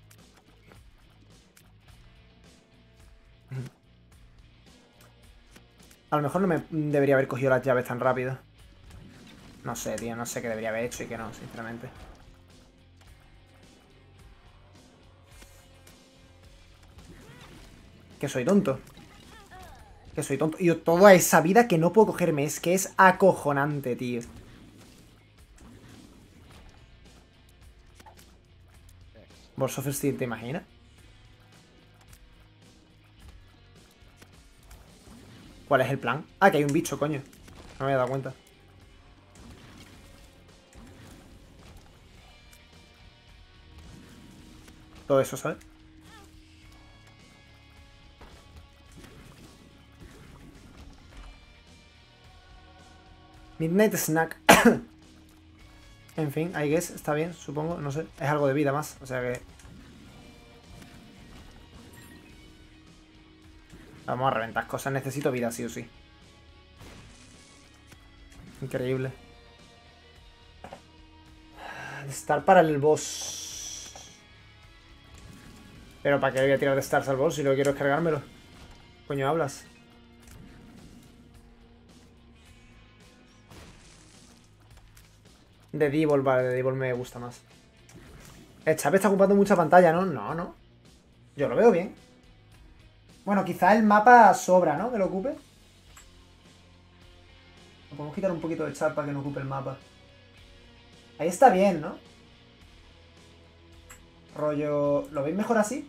A lo mejor no me debería haber cogido las llaves tan rápido. No sé, tío. No sé qué debería haber hecho y qué no, sinceramente. Que soy tonto. Que soy tonto. Y toda esa vida que no puedo cogerme. Es que es acojonante, tío. Balls of Steel, ¿te imaginas? ¿Cuál es el plan? Ah, que hay un bicho, coño. No me había dado cuenta. Todo eso, ¿sabes? Midnight Snack. En fin, I guess, está bien, supongo, no sé. Es algo de vida más, o sea que... Vamos a reventar cosas, necesito vida sí o sí. Increíble. Star para el boss. Pero ¿para qué voy a tirar de stars al boss si lo que quiero es cargármelo? Coño, hablas. De Devil, vale, de Devil me gusta más. El chat está ocupando mucha pantalla, ¿no? No, no. Yo lo veo bien. Bueno, quizá el mapa sobra, ¿no? Que lo ocupe. Podemos quitar un poquito de chat para que no ocupe el mapa. Ahí está bien, ¿no? Rollo... ¿Lo veis mejor así?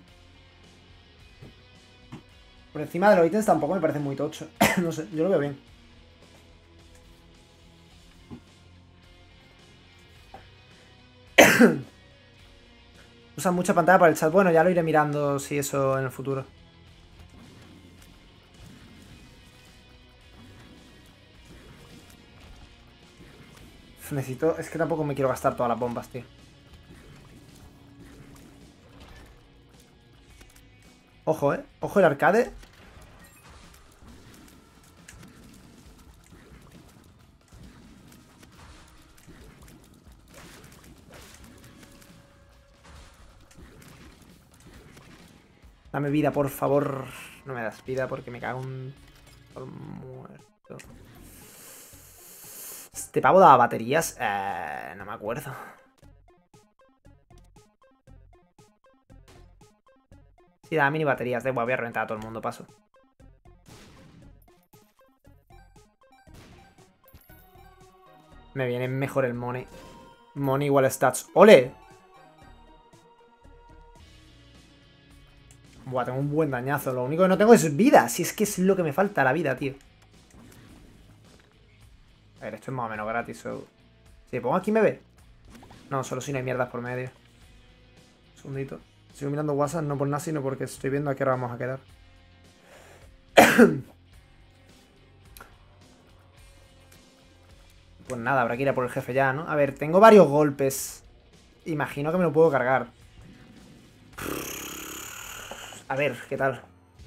Por encima de los ítems tampoco me parece muy tocho. No sé, yo lo veo bien. Usan mucha pantalla para el chat. Bueno, ya lo iré mirando si eso en el futuro. Necesito... Es que tampoco me quiero gastar todas las bombas, tío. Ojo, eh. Ojo el arcade. Dame vida, por favor. No me das vida porque me cago en... por muerto. ¿Este pavo daba baterías? Eh, no me acuerdo. Sí, daba mini baterías. De voy a reventar a todo el mundo, paso. Me viene mejor el money. Money igual stats. ¡Ole! Buah, tengo un buen dañazo. Lo único que no tengo es vida. Si es que es lo que me falta, la vida, tío. A ver, esto es más o menos gratis. So... Si me pongo aquí, ¿me ve? No, solo si no hay mierdas por medio. Un segundito. Sigo mirando WhatsApp, no por nada, sino porque estoy viendo a qué hora vamos a quedar. Pues nada, habrá que ir a por el jefe ya, ¿no? A ver, tengo varios golpes. Imagino que me lo puedo cargar. A ver, ¿qué tal?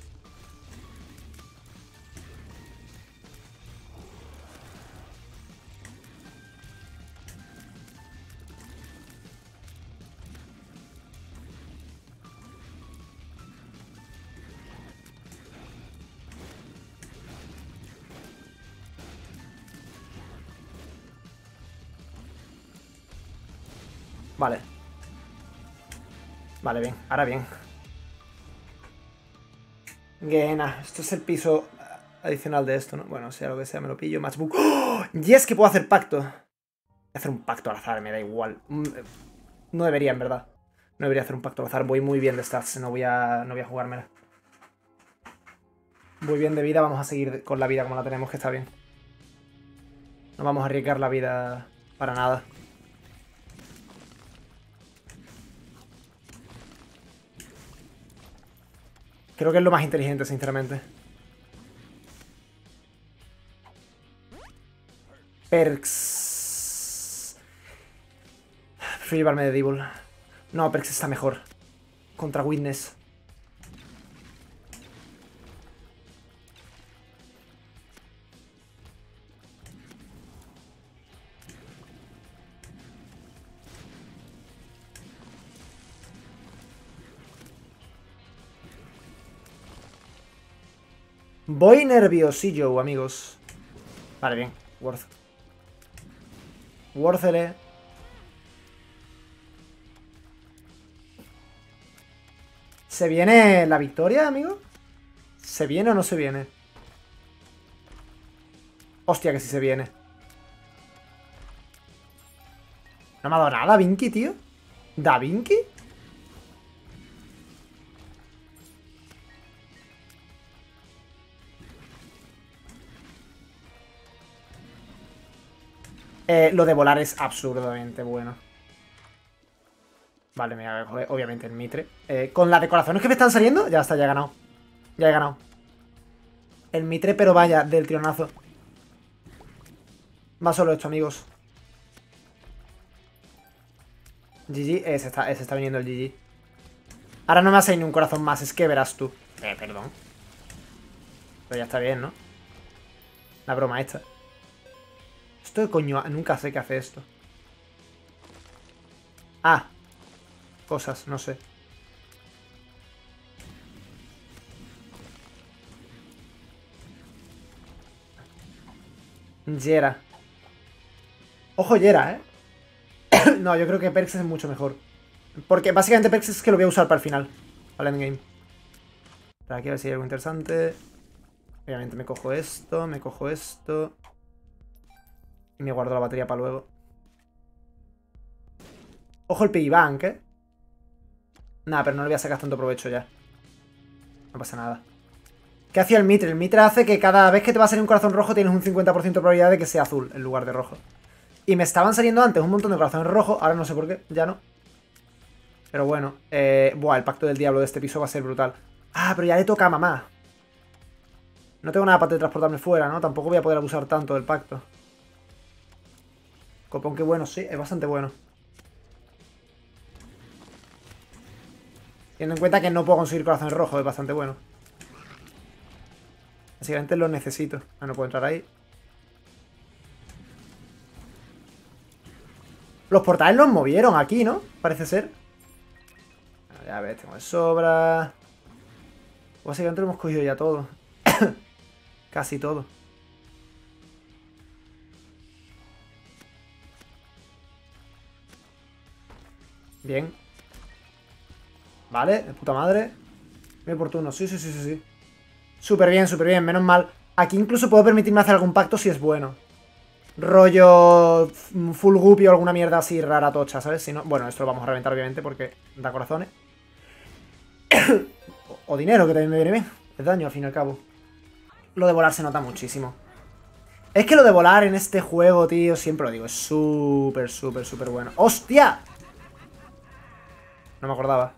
Vale. Vale, bien. Ahora bien. Gena. Esto es el piso adicional de esto, ¿no? Bueno, sea lo que sea, me lo pillo. Matchbook. ¡Oh! ¡Yes! Que puedo hacer pacto. Voy a hacer un pacto al azar, me da igual. No debería, en verdad. No debería hacer un pacto al azar. Voy muy bien de stats. No voy a, no voy a jugármela. Voy bien de vida. Vamos a seguir con la vida como la tenemos, que está bien. No vamos a arriesgar la vida para nada. Creo que es lo más inteligente, sinceramente. Perks. Prefiero llevarme de Devil. No, Perks está mejor. Contra Witness. Voy nerviosillo, amigos. Vale, bien. Worth. Worthele. ¿Se viene la victoria, amigo? ¿Se viene o no se viene? Hostia, que sí se viene. ¿No me ha dado nada, Vinky, tío? ¿Da Vinky? Eh, lo de volar es absurdamente bueno. Vale, me voy a coger, obviamente, el Mitre. Eh, con las decoraciones que me están saliendo, ya está, ya he ganado. Ya he ganado. El Mitre, pero vaya, del tionazo. Va solo esto, amigos. G G, eh, se, está, eh, se está viniendo el G G. Ahora no me hace ni un corazón más, es que verás tú. Eh, perdón. Pero ya está bien, ¿no? La broma esta. Esto de coño, nunca sé qué hace esto. Ah. Cosas, no sé. Yera. Ojo, Yera, ¿eh? No, yo creo que Perks es mucho mejor. Porque básicamente Perks es que lo voy a usar para el final. Para el endgame. Para aquí a ver si hay algo interesante. Obviamente me cojo esto, me cojo esto. Y me guardo la batería para luego. Ojo el piggy bank, ¿eh? Nada, pero no le voy a sacar tanto provecho ya. No pasa nada. ¿Qué hacía el Mitre? El Mitre hace que cada vez que te va a salir un corazón rojo tienes un cincuenta por ciento de probabilidad de que sea azul en lugar de rojo. Y me estaban saliendo antes un montón de corazones rojos. Ahora no sé por qué, ya no. Pero bueno. Eh, buah, el pacto del diablo de este piso va a ser brutal. Ah, pero ya le toca a mamá. No tengo nada para teletransportarme fuera, ¿no? Tampoco voy a poder abusar tanto del pacto. Copón, qué bueno, sí, es bastante bueno. Teniendo en cuenta que no puedo conseguir corazones rojos, es bastante bueno. Básicamente lo necesito. Ah, no puedo entrar ahí. Los portales los movieron aquí, ¿no? Parece ser. A ver, tengo de sobra. Básicamente lo hemos cogido ya todo. Casi todo. Bien. Vale, de puta madre. Muy oportuno, sí, sí, sí, sí, sí. Súper bien, súper bien, menos mal. Aquí incluso puedo permitirme hacer algún pacto si es bueno. Rollo full guppy o alguna mierda así rara tocha, ¿sabes? Si no, bueno, esto lo vamos a reventar obviamente porque da corazones. o, o dinero, que también me viene bien. Es daño al fin y al cabo. Lo de volar se nota muchísimo. Es que lo de volar en este juego, tío, siempre lo digo, es súper, súper, súper bueno. ¡Hostia! No me acordaba.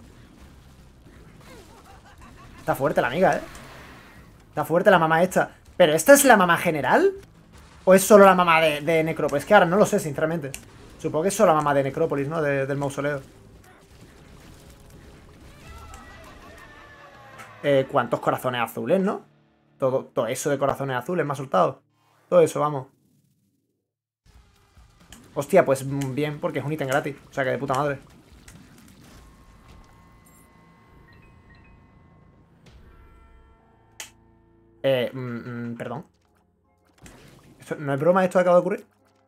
Está fuerte la amiga, ¿eh? Está fuerte la mamá esta. ¿Pero esta es la mamá general? ¿O es solo la mamá de, de Necrópolis? Es que ahora no lo sé, sinceramente. Supongo que es solo la mamá de Necrópolis, ¿no? De, del mausoleo. Eh, ¿Cuántos corazones azules, no? Todo, todo eso de corazones azules me ha soltado. Todo eso, vamos. Hostia, pues bien, porque es un ítem gratis. O sea que de puta madre. Eh, mm, mm, perdón. ¿Esto, ¿No es broma esto que acaba de ocurrir?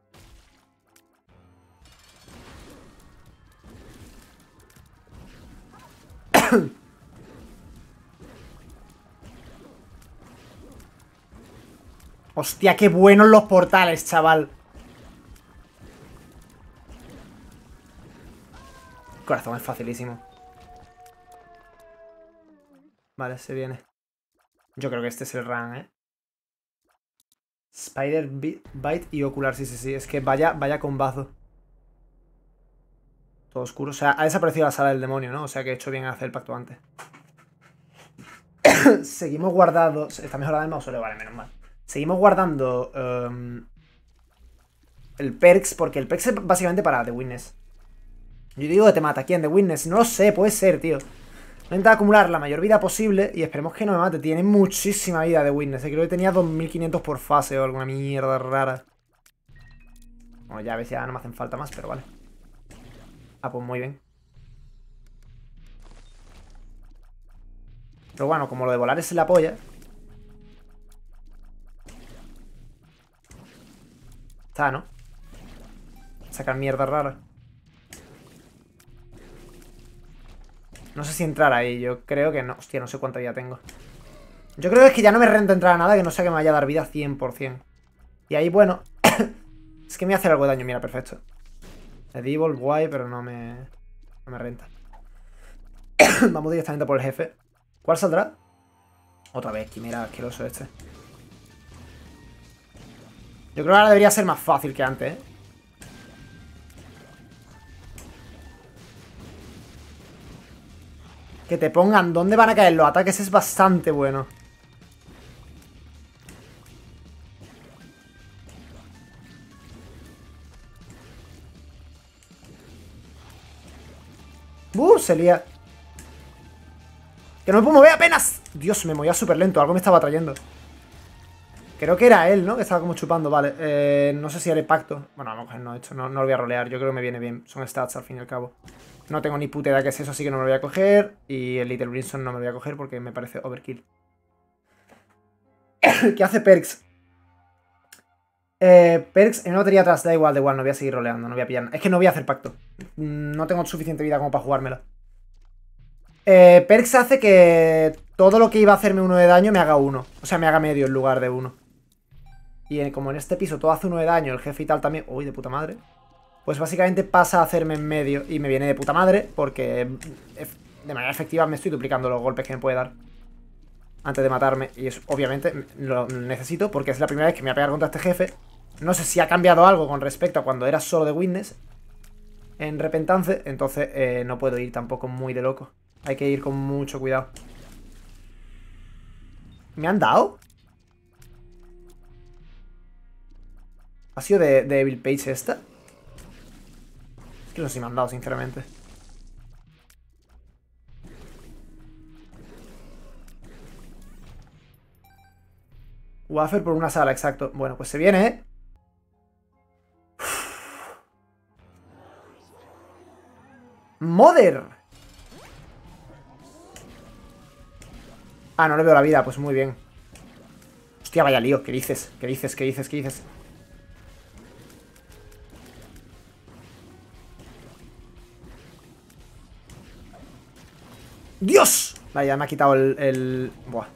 Hostia, qué buenos los portales, chaval. Corazón es facilísimo. Vale, se viene. Yo creo que este es el run, ¿eh? Spider Bite y Ocular, sí, sí, sí. Es que vaya, vaya combazo. Todo oscuro. O sea, ha desaparecido la sala del demonio, ¿no? O sea que he hecho bien en hacer el pacto antes. Seguimos guardando. Está mejorado el mausoleo, vale, menos mal. Seguimos guardando um, el Perks, porque el Perks es básicamente para The Witness. Yo digo que te mata. ¿Quién? The Witness. No lo sé, puede ser, tío. Intenta acumular la mayor vida posible y esperemos que no me mate. Tiene muchísima vida The Witness. Creo que tenía dos mil quinientos por fase o alguna mierda rara. Bueno, ya a veces ya no me hacen falta más, pero vale. Ah, pues muy bien. Pero bueno, como lo de volar es la polla. Está, ¿no? Sacar mierda rara. No sé si entrar ahí, yo creo que no. Hostia, no sé cuánta vida tengo. Yo creo que es que ya no me renta entrar a nada que no sea que me vaya a dar vida cien por cien. Y ahí, bueno... es que me hace algo de daño, mira, perfecto. Edible, guay, pero no me... No me renta. Vamos directamente por el jefe. ¿Cuál saldrá? Otra vez, quimera asqueroso este. Yo creo que ahora debería ser más fácil que antes, ¿eh? Que te pongan dónde van a caer los ataques es bastante bueno. ¡Uh! Se lía. ¡Que no me puedo mover apenas! Dios, me movía súper lento. Algo me estaba trayendo. Creo que era él, ¿no? Que estaba como chupando. Vale. Eh, no sé si haré pacto. Bueno, a lo mejor no he hecho. No, no lo voy a rolear. Yo creo que me viene bien. Son stats al fin y al cabo. No tengo ni puta idea qué es eso, así que no me lo voy a coger. Y el Little Brimstone no me lo voy a coger porque me parece overkill. ¿Qué hace Perks? Eh, perks en una batería atrás, da igual, da igual, no voy a seguir roleando, no voy a pillar. Es que no voy a hacer pacto. No tengo suficiente vida como para jugármela. Eh, perks hace que todo lo que iba a hacerme uno de daño me haga uno. O sea, me haga medio en lugar de uno. Y en, como en este piso todo hace uno de daño, el jefe y tal también... Uy, de puta madre. Pues básicamente pasa a hacerme en medio y me viene de puta madre porque de manera efectiva me estoy duplicando los golpes que me puede dar antes de matarme. Y eso obviamente lo necesito porque es la primera vez que me voy a pegar contra este jefe. No sé si ha cambiado algo con respecto a cuando era solo de Witness en Repentance, entonces eh, no puedo ir tampoco muy de loco. Hay que ir con mucho cuidado. ¿Me han dado? ¿Ha sido de, de Evil Page esta? Es que no sé si me han dado, sinceramente. Wafer por una sala, exacto. Bueno, pues se viene, ¿eh? ¡Mother! Ah, no le veo la vida, pues muy bien. Hostia, vaya lío, ¿qué dices? ¿Qué dices? ¿Qué dices? ¿Qué dices? ¡Dios! Vaya, ya me ha quitado el... el... Buah.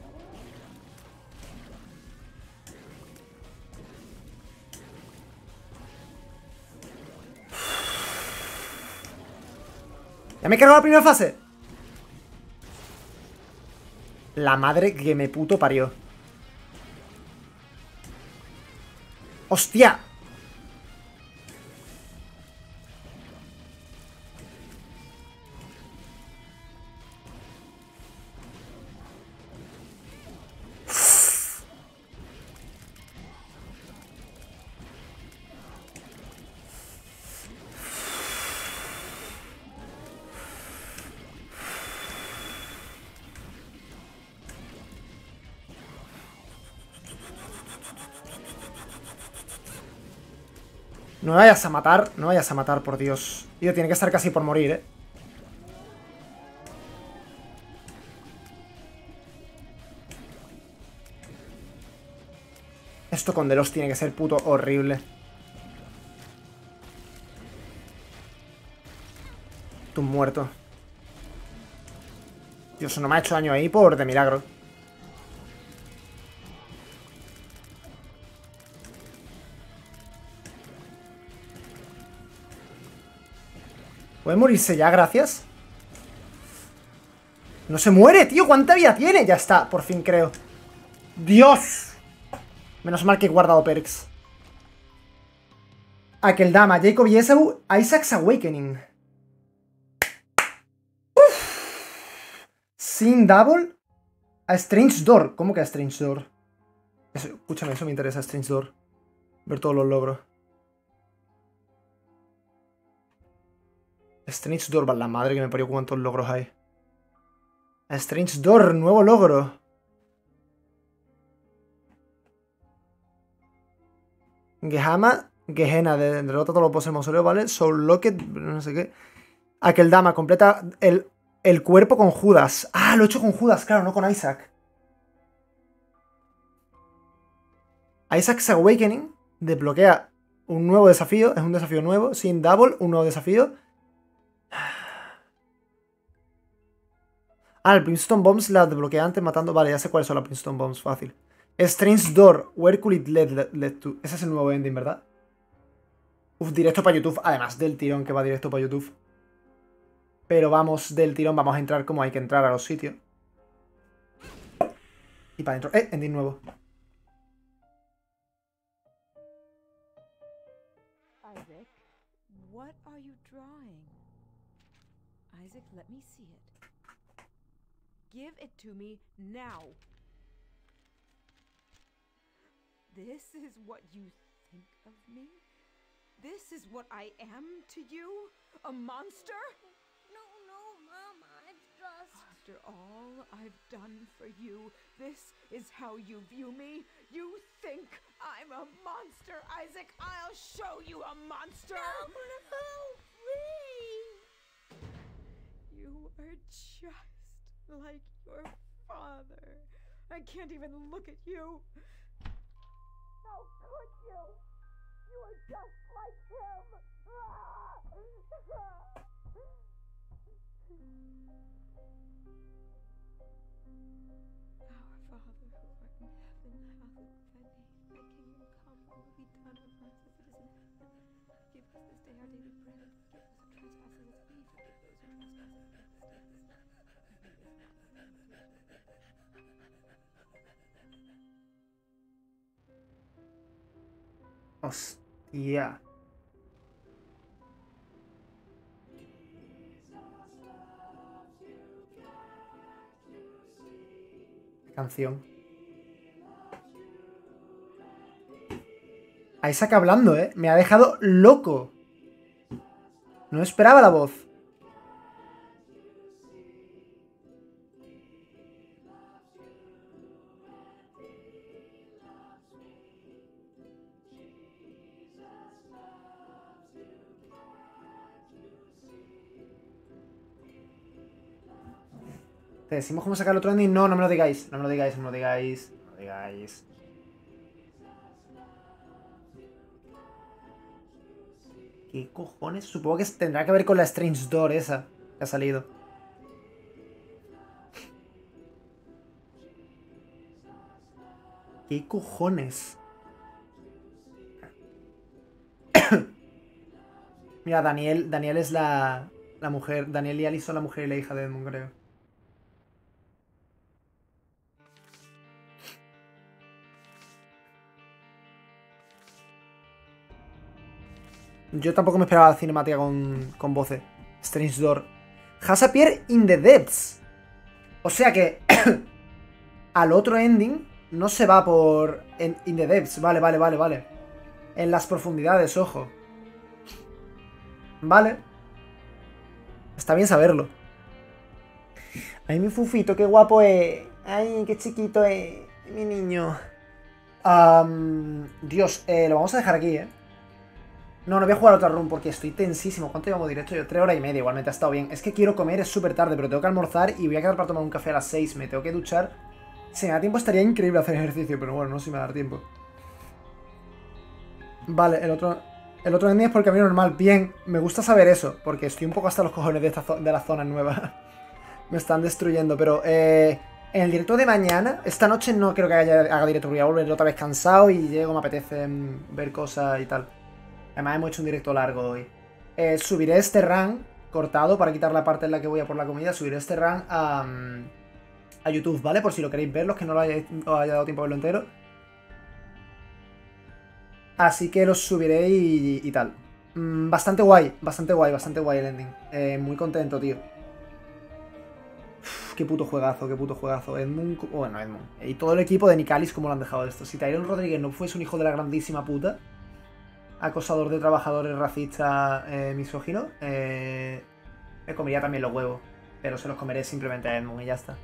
¿Ya me he cargado la primera fase? La madre que me puto parió. ¡Hostia! No me vayas a matar, no me vayas a matar, por Dios. Tío, tiene que estar casi por morir, ¿eh? Esto con Delos tiene que ser puto horrible. Tú muerto. Dios, no me ha hecho daño ahí por de milagro. ¿Puede morirse ya? Gracias. No se muere, tío. ¿Cuánta vida tiene? Ya está, por fin creo. ¡Dios! Menos mal que he guardado perks. Akeldama, Jacob y Esaú, Isaac's Awakening. Uf. Sin Double. A Strange Door. ¿Cómo que a Strange Door? Eso, escúchame, eso me interesa, Strange Door. Ver todos los logros. Strange Door, la madre que me parió, cuántos logros hay. A Strange Door, nuevo logro. Gehama, Gehenna, de, derrota a todos los bosses mausoleos, ¿vale? Soul Locket, no sé qué. Akeldama, completa el, el cuerpo con Judas. Ah, lo he hecho con Judas, claro, no con Isaac. Isaac's Awakening desbloquea un nuevo desafío, es un desafío nuevo. Sin Double, un nuevo desafío. Ah, el Brimstone Bombs la desbloquea antes matando... Vale, ya sé cuáles son las Brimstone Bombs, fácil. Strange Door, where could it lead, lead to? Ese es el nuevo ending, ¿verdad? Uf, directo para YouTube, además del tirón que va directo para YouTube. Pero vamos del tirón, vamos a entrar como hay que entrar a los sitios. Y para adentro. Eh, ending nuevo. Isaac, what are you drawing? Isaac, let me see it. Give it to me now. This is what you think of me? This is what I am to you? A monster? No, no, Mama, it's just... After all I've done for you, this is how you view me? You think I'm a monster, Isaac? I'll show you a monster! No, no, please! You are just like your father. I can't even look at you. How could you? You are just like him. Our Father who art in heaven, hallowed be thy name. Thy kingdom come, thy will be done on earth as it is in heaven. Give us this day our daily bread, and forgive us our trespasses as we forgive those who trespass against us. Hostia. Canción. Ahí saca hablando, ¿eh? Me ha dejado loco. No esperaba la voz. ¿Te decimos cómo sacar el otro ending? No, no me lo digáis. No me lo digáis, no me lo digáis. No me lo digáis. ¿Qué cojones? Supongo que tendrá que ver con la Strange Door esa que ha salido. ¿Qué cojones? Mira, Daniel, Daniel es la, la mujer. Daniel y Ali son la mujer y la hija de Edmund, creo. Yo tampoco me esperaba la cinemática con, con voces. Strange Door. Has appeared in the depths. O sea que al otro ending no se va por en, in the depths. Vale, vale, vale, vale. En las profundidades, ojo. Vale. Está bien saberlo. Ay, mi fufito, qué guapo es. Ay, qué chiquito es. Mi niño. Um, Dios, eh, lo vamos a dejar aquí, ¿eh? No, no voy a jugar otra run porque estoy tensísimo. ¿Cuánto llevamos directo? Yo, tres horas y media. Igualmente ha estado bien. Es que quiero comer, es súper tarde, pero tengo que almorzar y voy a quedar para tomar un café a las seis. Me tengo que duchar. Si me da tiempo estaría increíble hacer ejercicio, pero bueno, no sé si me va a dar tiempo. Vale, el otro... El otro ending es por el camino normal. Bien, me gusta saber eso, porque estoy un poco hasta los cojones de, esta de las zonas nuevas. Me están destruyendo, pero... Eh, en el directo de mañana, esta noche no creo que haya, haga directo, voy a volver otra vez cansado y llego, me apetece mm, ver cosas y tal. Además hemos hecho un directo largo hoy. Eh, subiré este run cortado para quitar la parte en la que voy a por la comida. Subiré este run a, a YouTube, ¿vale? Por si lo queréis ver, los que no lo haya, os haya dado tiempo a verlo entero. Así que los subiré y, y tal. Mm, bastante guay, bastante guay, bastante guay el ending. Eh, muy contento, tío. Uf, qué puto juegazo, qué puto juegazo. Edmund, bueno, Edmund. Y todo el equipo de Nicalis, ¿cómo lo han dejado esto? Si Tyrone Rodríguez no fuese un hijo de la grandísima puta, acosador de trabajadores, racista, eh, misógino, eh, me comería también los huevos. Pero se los comeré simplemente a Edmund y ya está.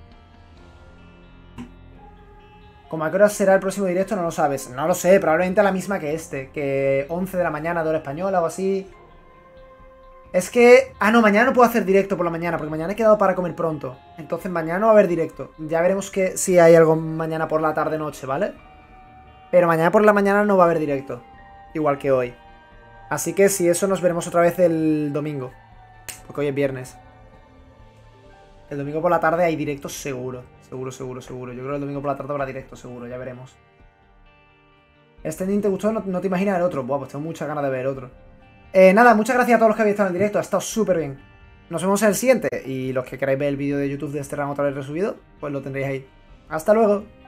¿Cómo a qué hora será el próximo directo? No lo sabes. No lo sé, probablemente a la misma que este. Que once de la mañana de hora española o así. Es que... Ah, no, mañana no puedo hacer directo por la mañana, porque mañana he quedado para comer pronto. Entonces mañana no va a haber directo. Ya veremos que si hay algo mañana por la tarde-noche, ¿vale? Pero mañana por la mañana no va a haber directo. Igual que hoy. Así que si eso nos veremos otra vez el domingo. Porque hoy es viernes. El domingo por la tarde hay directo seguro. Seguro, seguro, seguro. Yo creo que el domingo por la tarde habrá directo seguro, ya veremos. ¿Este ending te gustó? No, no te imaginas el otro. Buah, pues tengo muchas ganas de ver otro. Eh, nada, muchas gracias a todos los que habéis estado en el directo. Ha estado súper bien. Nos vemos en el siguiente. Y los que queráis ver el vídeo de YouTube de este ramo otra vez resubido, pues lo tendréis ahí. ¡Hasta luego!